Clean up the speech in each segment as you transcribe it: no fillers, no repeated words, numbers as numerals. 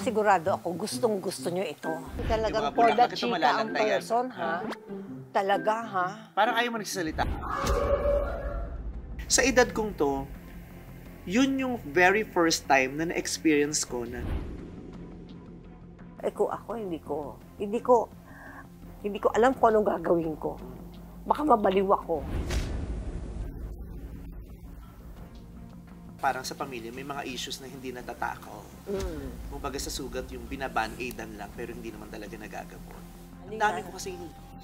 Sigurado ako, gustong-gusto nyo ito. Talagang mga for the bulaklak ito chika ang malalantayan. person, ha? Talaga, ha? Parang ayaw mo nagsasalita. Sa edad kong to, yun yung very first time na na-experience ko na Kung ako, hindi ko alam kung anong gagawin ko. Baka mabaliw ako. parang sa pamilya may mga issues na hindi natatakaw. Kumbaga sa sugat yung binaban-aidan lang pero hindi naman talaga nagagamot. Ang dami ko kasi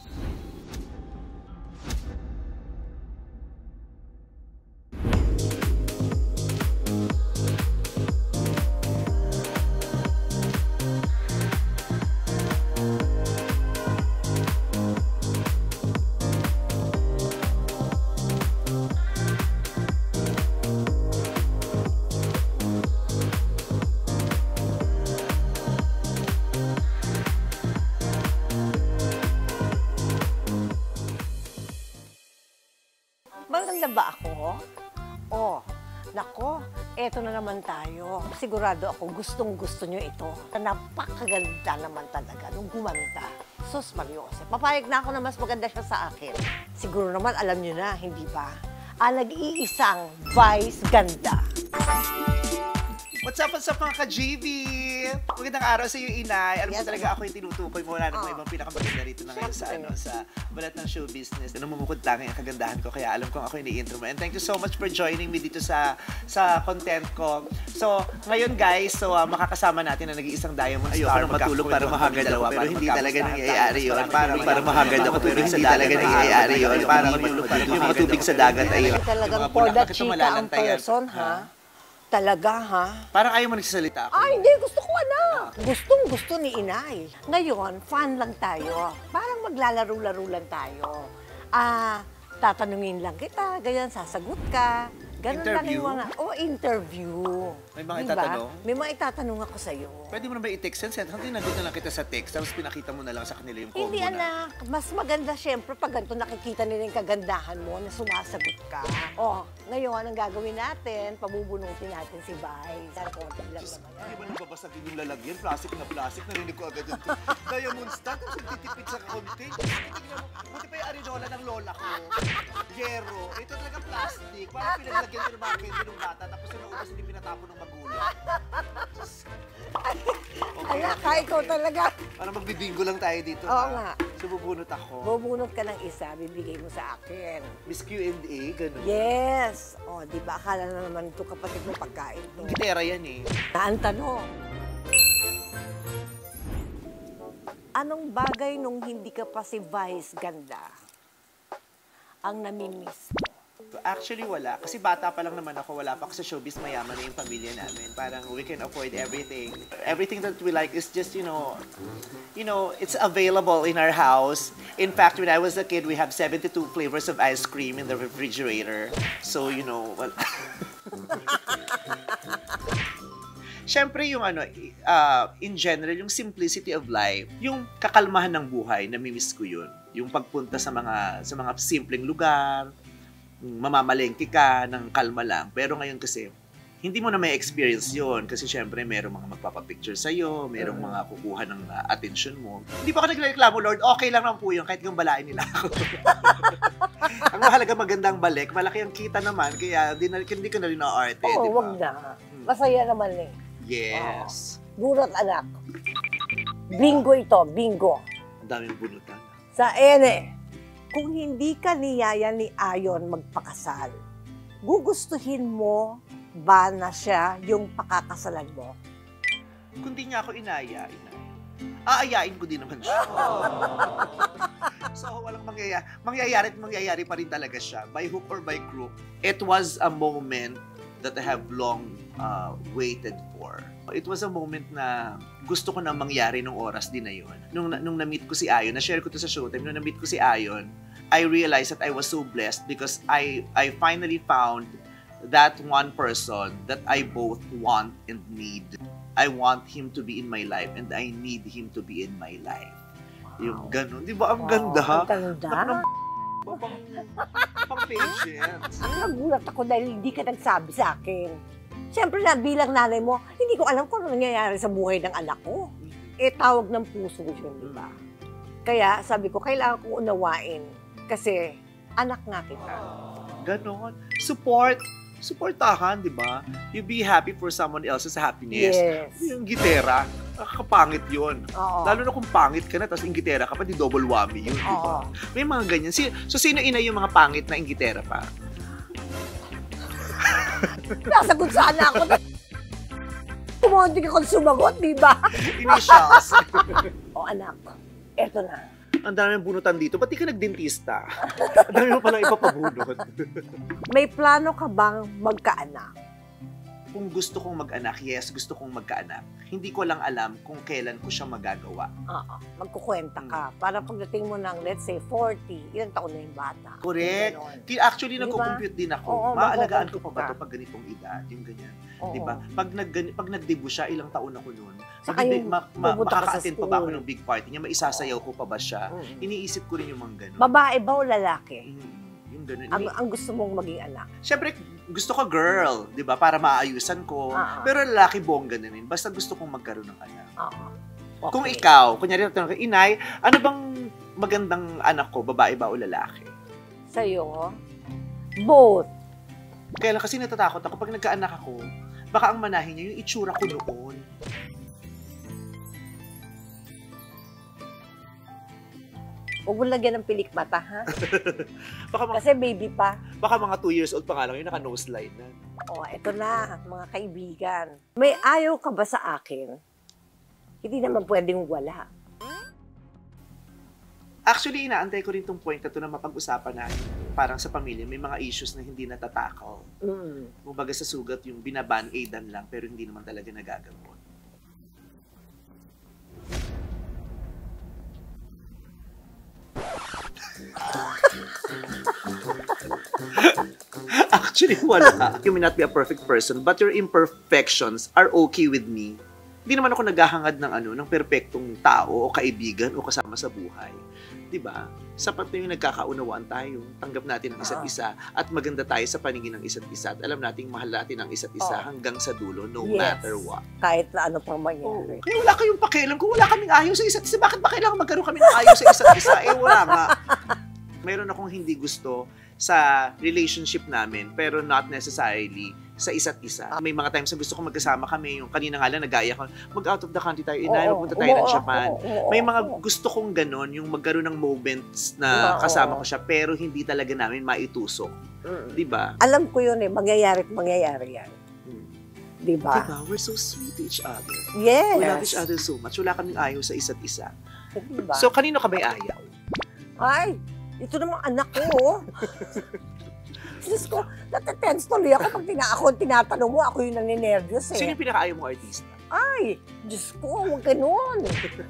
Maganda ba ako? Oh, nako, eto na naman tayo. Sigurado ako, gustong-gusto nyo ito. Napakaganda naman talaga nung gumanda. Sus Mariose, papayag na ako na mas maganda siya sa akin. Siguro naman alam nyo na, hindi ba? Ang nag-iisang Vice Ganda. What's up mga ka-JV? Magandang araw sa iyo, Inay. Alam mo talaga ako yung tinutukoy mo. Wala na ibang pinakamaganda rito na ngayon sa balat ng show business. Namumukod lang yung kagandahan ko, kaya alam kong ako yung i-intro mo. And thank you so much for joining me dito sa content ko. So, ngayon guys, makakasama natin na nag-iisang Diamond Star. Ayoko matulog para mahagad ako, pero hindi talaga nangyayari yun. Para mahagad ako, pero hindi talaga nangyayari yun. Yung mga tubig sa dagat, ayun. Talagang for the chika ang person, ha? Talaga, ha? Parang ayaw mo nagsasalita ako. Ay, hindi. Gusto ko, anak. Gustong-gusto ni Inay. Ngayon, fan lang tayo. Parang maglalaro-laro lang tayo. Tatanungin lang kita, ganyan, sasagot ka. Ganun lang yung mga, interview. May mga itatanong? May mga itatanong ako sa'yo. Pwede mo na ba i-text yan? Hanggang tinagot na lang kita sa text, tapos pinakita mo na lang sa kanila yung combo Hindi, anak. Mas maganda, syempre, pag ganito nakikita nila yung kagandahan mo na sumasagot ka. Ngayon, ang gagawin natin, pabubunutin natin si Vice. Sana konti lang naman yan. Hindi ba nababasagin yung lalagyan? Plastic, narinig ko agad yung Diamond Star, tapos nagtitipid sa konti. Buti pa yung arinola ng lola ko. Yero. Ito talaga plastic. Parang pinaglagyan ko ng mga candy ng bata, tapos yung naubos hindi pinatapon ng magulang. Anak, ikaw talaga. Parang magbibingo lang tayo dito. Oo nga. So, bubunot ako. Bubunot ka ng isa, bibigay mo sa akin. Miss Q&A, gano'n. Yes. Di ba? Akala na naman ito kapatid mo pagkain to. Gitera yan eh. Ang tanong, anong bagay nung hindi ka pa si Vice Ganda ang namimiss mo? Actually, wala. Kasi bata pa lang naman ako, wala pa ako sa showbiz, mayaman na yung pamilya namin. Parang we can afford everything. Everything that we like is just, it's available in our house. In fact, when I was a kid, we have 72 flavors of ice cream in the refrigerator. So, well... Siyempre yung in general, yung simplicity of life, yung kakalmahan ng buhay, namimiss ko yun. Yung pagpunta sa mga simpleng lugar, mamamalengke ka ng kalma lang. Pero ngayon kasi, hindi mo na may experience yun. Kasi syempre, merong mga magpapapicture sa'yo, merong mga kukuha ng attention mo. Hindi pa ako nagreklamo, Lord. Okay lang naman po yun, kahit gambalain nila ako. Ang mahalaga magandang balik, malaki ang kita naman, kaya hindi ko na rin na-arte, di ba? Wag na. Masaya naman eh. Yes. Bunot, anak. Bingo ito, bingo. Ang daming bunutan. Sa ene, kung hindi ka niyaya ni Ayon magpakasal, gugustuhin mo ba na siya yung pakakasalan mo? Kung di niya ako inaya, aayain ko din naman siya. So, walang mangyayari pa rin talaga siya. By hook or by crook. It was a moment that I have long waited for. It was a moment na gusto ko na mangyari nung oras din na yun. Nung na-meet ko si Ayon, na-share ko to sa Showtime, nung na-meet ko si Ayon, I realized that I was so blessed because I finally found that one person that I both want and need. I want him to be in my life and I need him to be in my life. Wow. Yung ganun. Di ba? Ang ganda. Ang ganda. Pang patience. Nagulat ako dahil hindi ka nagsabi sa akin. Siyempre na bilang nanay mo, hindi ko alam kung ano nangyayari sa buhay ng anak ko. Tawag ng puso yun, di ba? Kaya sabi ko, kailangan kong unawain. Kasi anak nga kita. Ganon. Supportahan, di ba? You be happy for someone else's happiness. Yes. Yung gitera, kapangit yun. Oo. Lalo na kung pangit ka na, tapos inggitera ka pa, di double whammy yun, di ba? Oo. May mga ganyan. So, sino ina yung mga pangit na inggitera pa? Nasagot sana ako. Kumonti ka kung sumagot, di ba? Initials. O anak, eto na. Ang dami ng bunutan dito. Ba't di ka nagdentista? Ang dami mo palang ipapabunot. May plano ka bang magkaanak? Kung gusto kong mag-anak, yes, gusto kong magkaanak. Hindi ko lang alam kung kailan ko siya magagawa. Oo, magkukwenta ka. Para pagdating mo ng, let's say, 40, ilang taon na yung bata. Correct. Ganon. Actually, Di ba? nagko-compute din ako. Oo, Maalagaan ko pa magko-compute ba ito ka. pag ganitong edad? Yung ganyan. Oo. Di ba? Pag nag-debut siya, ilang taon ako noon. Saka yung pupunta ka sa Makaka-attend pa ba ako school. ng big party niya? Maisasayaw ko pa ba siya? Mm. Iniisip ko rin yung mga ganun. Babae ba o lalaki? Yung ganun. Ang gusto mong maging anak. Siyempre, gusto ko girl, di ba? Para maayusan ko. Oo. Pero lalaki bongga na rin. Basta gusto kong magkaroon ng anak. Oo. Okay. Kung ikaw, kunyari natanong ka, Inay, ano bang magandang anak ko? Babae ba o lalaki? Sa'yo, both. Kaya lang kasi natatakot ako pag nagkaanak ako, baka ang manahin niya yung itsura ko noon. Huwag mo lagyan ng pilik mata, ha? Baka, Kasi baby pa. baka mga 2 years old pa nga lang yun, naka-nose line na. O, eto na, mga kaibigan. May ayaw ka ba sa akin? Hindi naman pwedeng wala. Actually, inaantay ko rin tong point na to na mapag-usapan natin. Parang sa pamilya, may mga issues na hindi natatakal. Kumbaga sa sugat, yung binaban-aidan lang, pero hindi naman talaga nagagamot. Actually, wala. You may not be a perfect person, but your imperfections are okay with me. Hindi naman ako naghahangad ng perpektong tao o kaibigan o kasama sa buhay. 'Di ba? Sapat na yung nagkakaunawaan tayo, tanggap natin ang isa't isa at maganda tayo sa paningin ng isa't isa at alam nating mahal natin ang isa't isa hanggang sa dulo, no Yes. matter what. Kahit na ano pang mangyari. Kaya wala kayong pakialam kung wala kaming ayaw sa isa't isa. Bakit ba kailangan magkaroon kami ng ayaw sa isa't isa? Wala nga. Meron akong hindi gusto sa relationship namin, pero not necessarily sa isa't isa. May mga times na gusto ko magkasama kami. Yung kanina nga lang, nag-aaya ko, mag-out of the country tayo, Inay, magpunta tayo ng Japan. May mga gusto kong ganon, yung magkaroon ng moments na kasama ko siya, pero hindi talaga namin maitusok. Di ba? Alam ko yun mangyayari at mangyayari yan. Di ba? Diba? We're so sweet to each other. Yes. We love each other so much. Wala kaming ayaw sa isa't isa. Diba? So, kanino ka may ayaw? Ay, ito namang anak ko. Diyos ko, natatense tuloy ako pag ako tinatanong mo, ako yung naninervyos eh. Sino yung pinakaayaw mong artista? Ay, Diyos ko, huwag ganun.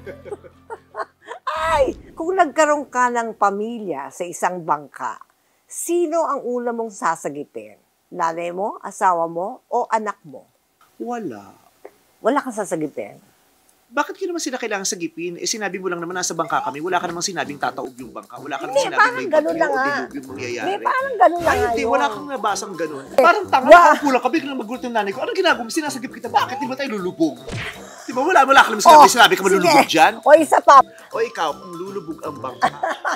Ay, kung nagkaroon ka ng pamilya sa isang bangka, sino ang una mong sasagipin? Nanay mo, asawa mo, o anak mo? Wala. Wala kang sasagipin. Bakit ko naman sila kailangan sagipin? Sinabi mo lang naman nasa bangka kami, wala ka namang sinabing tataob yung bangka. Wala ka namang Hindi, sinabing parang may ganun bagyo na o nga. dilubyo mangyayari. May parang ganun na Ay, nga hindi, yun. wala kang nabasang ganun. Parang tanga, nakakulang ka, biglang magulat yung nanay ko. Anong ginagawa mo? Sinasagip kita. Bakit di ba tayo lulubog? Di ba? Wala ka naman sinabi ka malulubog dyan? O isa pa. O ikaw, kung lulubog ang bangka.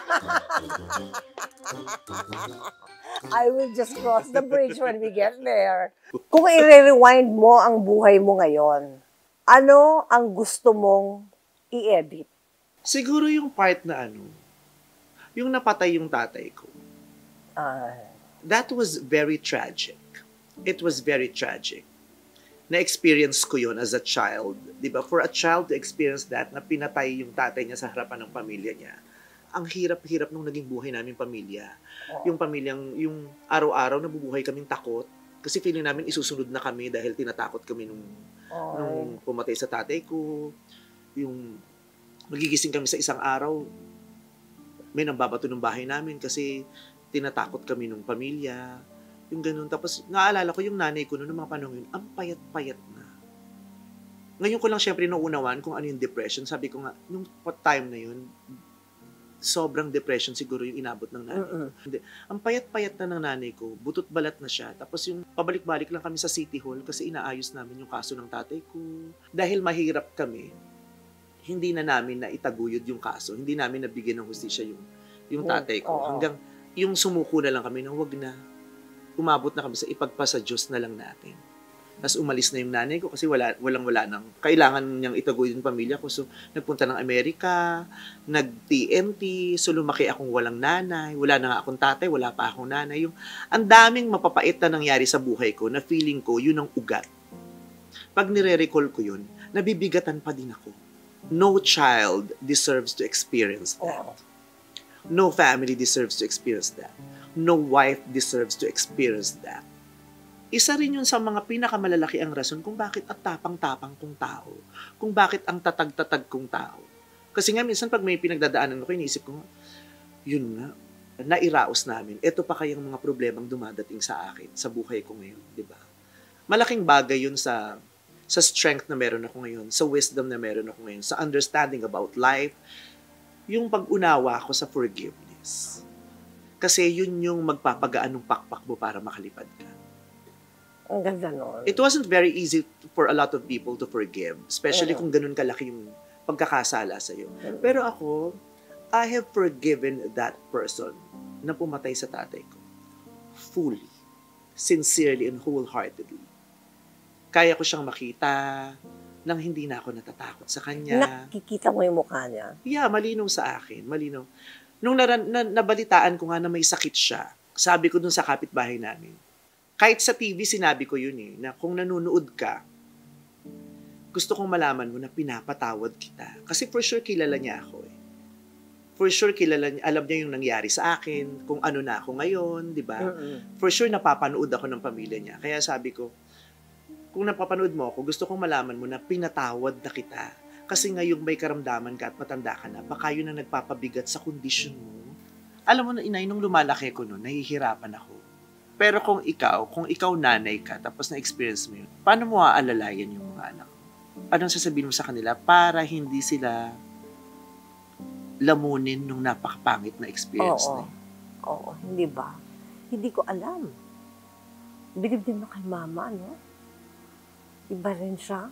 I will just cross the bridge when we get there. Kung i-rewind mo ang buhay mo ngayon, ano ang gusto mong i-edit? Siguro yung part na yung napatay yung tatay ko. That was very tragic. It was very tragic. Na-experience ko yon as a child. Diba? For a child to experience that, na pinatay yung tatay niya sa harapan ng pamilya niya, ang hirap-hirap nung naging buhay namin pamilya. Yung pamilyang, yung araw-araw nabubuhay kaming takot. Kasi feeling namin isusunod na kami dahil tinatakot kami nung pumatay sa tatay ko. Yung magigising kami sa isang araw, may nambabato ng bahay namin kasi tinatakot kami nung pamilya. Yung ganun. Tapos, naalala ko yung nanay ko noong mga panahon yun, ang payat-payat na. Ngayon ko lang syempre nauunawaan kung ano yung depression. Sabi ko nga, nung time na yun, sobrang depression siguro yung inabot ng nanay ko. Hindi. Ang payat-payat na ng nanay ko, butot balat na siya. Tapos yung pabalik-balik lang kami sa City Hall kasi inaayos namin yung kaso ng tatay ko. Dahil mahirap kami, hindi na namin na itaguyod yung kaso. Hindi namin nabigyan ng hustisya yung tatay ko. Hanggang yung sumuko na lang kami na wag na. Umabot na kami sa ipagpasa Diyos na lang natin. Tapos umalis na yung nanay ko kasi walang-wala nang kailangan niyang itaguyod yung pamilya ko. So, nagpunta ng Amerika, nag-TNT, so lumaki akong walang nanay, wala na nga akong tatay, wala pa akong nanay. Ang daming mapapait na nangyari sa buhay ko na feeling ko, yun ang ugat. Pag nire-recall ko yun, nabibigatan pa din ako. No child deserves to experience that. No family deserves to experience that. No wife deserves to experience that. Isa rin yun sa mga pinakamalalaki ang rason kung bakit at tapang-tapang kong tao. Kung bakit ang tatag-tatag kong tao. Kasi nga minsan pag may pinagdadaanan ako, iniisip ko, yun nga, nairaos namin. Ito pa kayang mga problemang dumadating sa akin, sa buhay ko ngayon, di ba? Malaking bagay yun sa strength na meron ako ngayon, sa wisdom na meron ako ngayon, sa understanding about life, yung pag-unawa ko sa forgiveness. Kasi yun yung magpapagaan ng pakpak mo para makalipad ka. Ang ganda nun. It wasn't very easy for a lot of people to forgive, especially kung ganun kalaki yung pagkakasala sa'yo. Pero ako, I have forgiven that person na pumatay sa tatay ko. Fully, sincerely, and wholeheartedly. Kaya ko siyang makita nang hindi na ako natatakot sa kanya. Nakikita mo yung mukha niya? Yeah, malinaw sa akin. Malinaw. Nung nabalitaan ko nga na may sakit siya, sabi ko dun sa kapitbahay namin, kahit sa TV, sinabi ko yun na kung nanonood ka, gusto kong malaman mo na pinapatawad kita. Kasi for sure, kilala niya ako For sure, alam niya yung nangyari sa akin, kung ano na ako ngayon, di ba? For sure, napapanood ako ng pamilya niya. Kaya sabi ko, kung napapanood mo ako, gusto kong malaman mo na pinatawad na kita. Kasi ngayong may karamdaman ka at matanda ka na, baka yun ang nagpapabigat sa kondisyon mo. Alam mo na, inay, nung lumalaki ko noon, nahihirapan ako. Pero kung ikaw nanay ka, tapos na-experience mo yun, paano mo aalalayan yung mga anak mo? Anong sasabihin mo sa kanila para hindi sila lamunin nung napakapangit na experience na yun? Oo, hindi ba? Hindi ko alam. Bilib din na kay mama, no? Iba rin siya.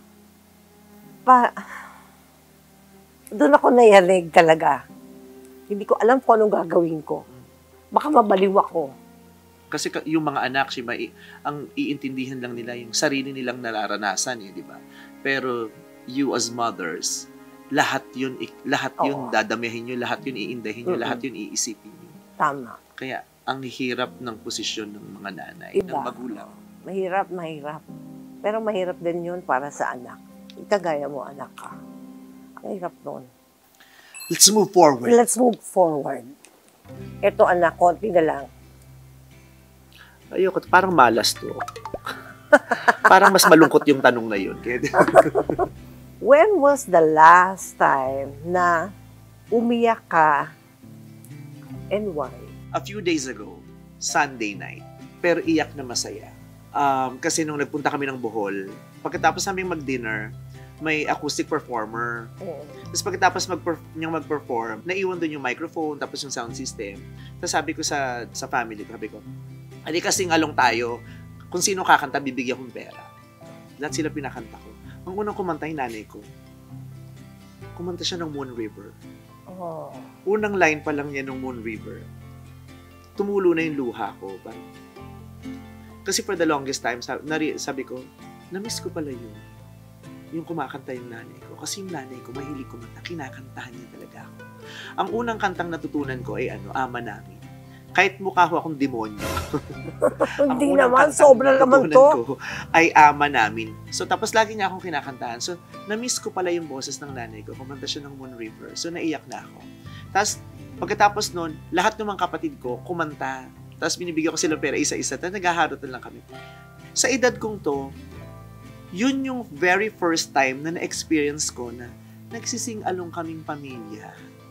Doon ako nayalig talaga. Hindi ko alam kung anong gagawin ko. Baka mabaliw ako. Kasi yung mga anak, ang iintindihan lang nila yung sarili nilang nararanasan, di ba? Pero you as mothers, lahat yun dadamihin nyo, lahat yun iindahin nyo, lahat yun iisipin nyo. Tama. Kaya ang hirap ng posisyon ng mga nanay, ng magulang. Mahirap. Pero mahirap din yun para sa anak. Ikagaya mo, anak ka. Ang hirap nun. Let's move forward. Ito, anak, konti na lang. Ayoko, parang malas to. Parang mas malungkot yung tanong na yun. When was the last time na umiyak ka and why? A few days ago, Sunday night. Pero iyak na masaya. Kasi nung nagpunta kami ng Bohol, pagkatapos namin mag-dinner, may acoustic performer. Tapos pagkatapos mag-perform, naiwan doon yung microphone, tapos yung sound system. Tapos sabi ko sa family, sabi ko, hindi kasing along tayo, kung sino kakanta, bibigyan kong pera. Lahat sila pinakanta ko. Ang unang kumanta yung nanay ko. Kumanta siya ng Moon River. Unang line pa lang niya ng Moon River. Tumulo na yung luha ko. Kasi for the longest time, sabi ko, na-miss ko pala yun. Yung kumakanta yung nanay ko. Kasi yung nanay ko, mahilig kumanta. Kinakantahan niya talaga ako. Ang unang kantang natutunan ko ay Ama Namin. Kahit mukha ko akong demonyo. Hindi naman, sobra naman to. Ko ay Ama Namin. So, tapos lagi niya akong kinakantahan. So, na-miss ko pala yung boses ng nanay ko. Kumanta siya ng Moon River. So, naiyak na ako. Tapos, pagkatapos nun, lahat ng mga kapatid ko, kumanta. Tapos, binibigyan ko sila pera isa-isa. Tapos, naghaharotan lang kami. Sa edad kong to, yun yung very first time na na-experience ko na nagsising-along kaming pamilya.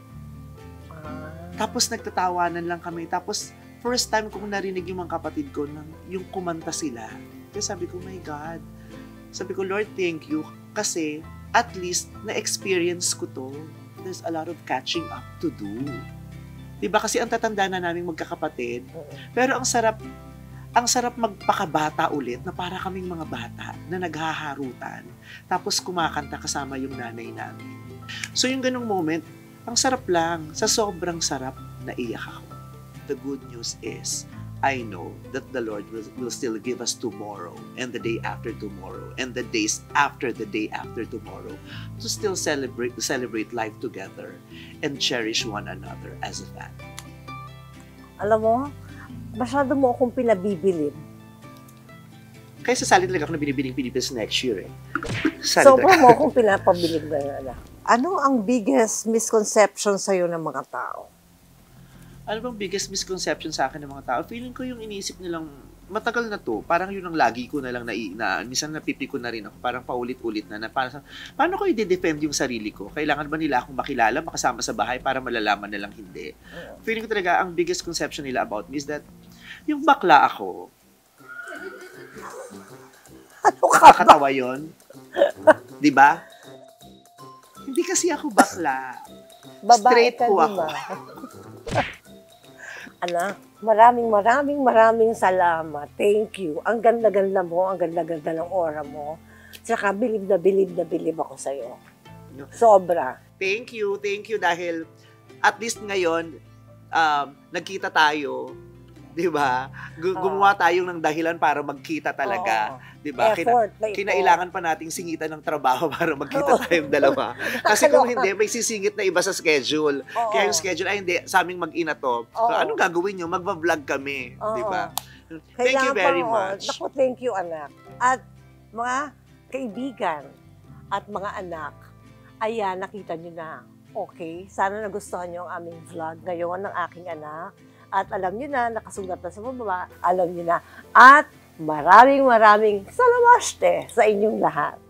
Tapos nagtatawanan lang kami. Tapos first time kong narinig yung mga kapatid ko na yung kumanta sila. Kaya sabi ko, my God. Sabi ko, Lord, thank you. Kasi at least na-experience ko to. There's a lot of catching up to do. Diba? Kasi ang tatanda na naming magkakapatid. Pero ang sarap magpakabata ulit na para kaming mga bata na naghaharutan. Tapos kumakanta kasama yung nanay namin. So yung ganung moment, ang sarap lang. Sa sobrang sarap, naiyak ako. The good news is, I know that the Lord will still give us tomorrow and the day after tomorrow and the days after the day after tomorrow to still celebrate life together and cherish one another as a family. Alam mo, masyado mo akong pinabibilib. Kaya sasali talaga ako na binibining Pilipinas next year eh. Sobra mo akong pinapabilib na. Ano ang biggest misconception sa'yo ng mga tao? Ano bang biggest misconception sa akin ng mga tao? Feeling ko yung iniisip nilang matagal na to, parang yun ang lagi ko na lang minsan napipi ko na rin ako, parang paulit-ulit na parang, paano ko i-defend yung sarili ko? Kailangan ba nila akong makilala, makasama sa bahay para malalaman na lang hindi? Feeling ko talaga, ang biggest conception nila about me is that, yung bakla ako, Ano ka ba? nakakatawa yun. Di ba? Hindi kasi ako bakla. Babae Straight ka, po di ako. ba? Anak, maraming salamat. Thank you. Ang ganda-ganda mo, ang ganda-ganda ng aura mo. Tsaka bilib na bilib ako sa'yo. Sobra. Thank you dahil at least ngayon, nagkita tayo. Di ba? Gumawa tayo ng dahilan para magkita talaga. Di ba? Effort. Kinailangan pa nating singitan ng trabaho para magkita tayong dalawa. Kasi kung hindi, may sisingit na iba sa schedule. Kaya yung schedule, ay hindi, sa aming mag-ina to. So, anong gagawin nyo? Magbablog kami. Di ba? Thank you very much. Naku, thank you, anak. At mga kaibigan at mga anak, ayan, nakita nyo na. Okay, sana nagustuhan nyo ang aming vlog ngayon ng aking anak. At alam nyo na, nakasulat na sa baba, alam nyo na. At maraming salamaste sa inyong lahat.